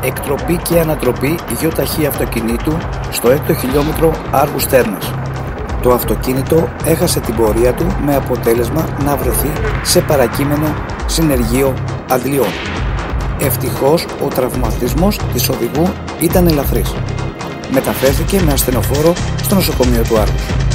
εκτροπή και ανατροπή γεωταχή αυτοκινήτου στο 6ο χιλιόμετρο Άργου Στέρνας. Το αυτοκίνητο έχασε την πορεία του με αποτέλεσμα να βρεθεί σε παρακείμενο συνεργείο αντλιών. Ευτυχώς ο τραυματισμός της οδηγού ήταν ελαφρύς. Μεταφέρθηκε με ασθενοφόρο στο νοσοκομείο του Άργους.